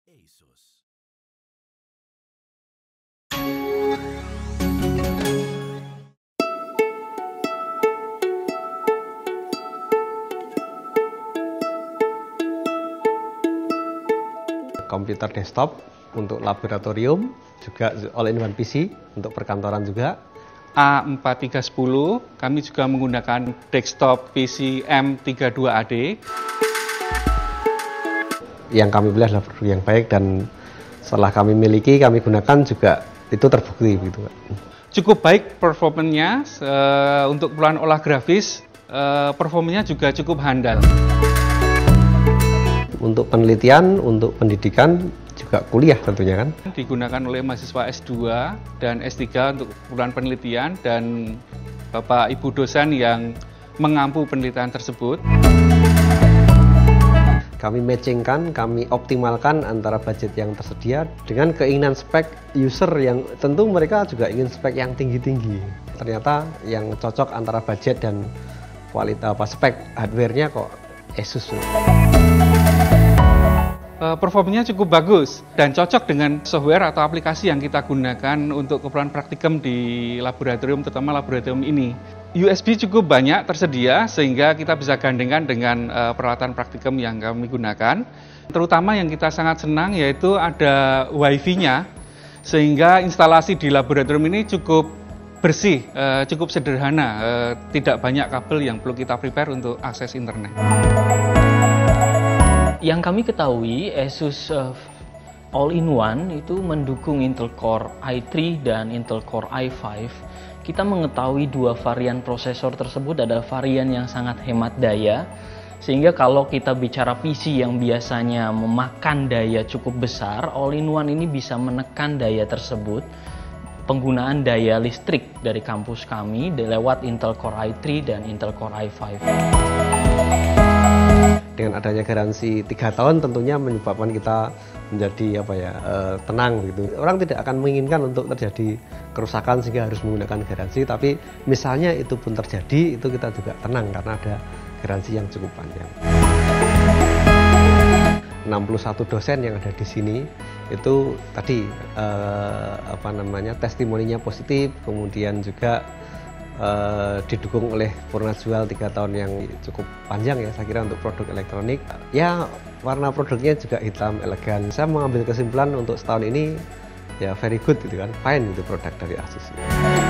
ASUS. Komputer desktop untuk laboratorium, juga all-in-one PC untuk perkantoran juga. A4310, kami juga menggunakan desktop PC M32AD. Yang kami pilih adalah produk yang baik dan setelah kami miliki, kami gunakan juga itu terbukti gitu. Cukup baik performanya untuk keperluan olah grafis, performanya juga cukup handal. Untuk penelitian, untuk pendidikan, juga kuliah tentunya kan. Digunakan oleh mahasiswa S2 dan S3 untuk keperluan penelitian dan Bapak Ibu dosen yang mengampu penelitian tersebut. Kami matchingkan, kami optimalkan antara budget yang tersedia dengan keinginan spek user yang tentu mereka juga ingin spek yang tinggi-tinggi. Ternyata yang cocok antara budget dan kualitas spek hardware-nya kok ASUS. Performanya cukup bagus dan cocok dengan software atau aplikasi yang kita gunakan untuk keperluan praktikum di laboratorium, terutama laboratorium ini. USB cukup banyak tersedia sehingga kita bisa gandengkan dengan peralatan praktikum yang kami gunakan. Terutama yang kita sangat senang yaitu ada Wi-Fi-nya, sehingga instalasi di laboratorium ini cukup bersih, cukup sederhana, tidak banyak kabel yang perlu kita prepare untuk akses internet. Yang kami ketahui, ASUS All-in-One itu mendukung Intel Core i3 dan Intel Core i5. Kita mengetahui dua varian prosesor tersebut adalah varian yang sangat hemat daya, sehingga kalau kita bicara PC yang biasanya memakan daya cukup besar, All-in-One ini bisa menekan daya tersebut. Penggunaan daya listrik dari kampus kami lewat Intel Core i3 dan Intel Core i5. Dengan adanya garansi 3 tahun tentunya menyebabkan kita menjadi tenang gitu. Orang tidak akan menginginkan untuk terjadi kerusakan sehingga harus menggunakan garansi, tapi misalnya itu pun terjadi, itu kita juga tenang karena ada garansi yang cukup panjang. 61 dosen yang ada di sini itu tadi testimoninya positif, kemudian juga didukung oleh Purna Jual 3 tahun yang cukup panjang ya saya kira untuk produk elektronik. Ya warna produknya juga hitam elegan. Saya mengambil kesimpulan untuk setahun ini ya very good gitu kan, fine itu produk dari ASUS.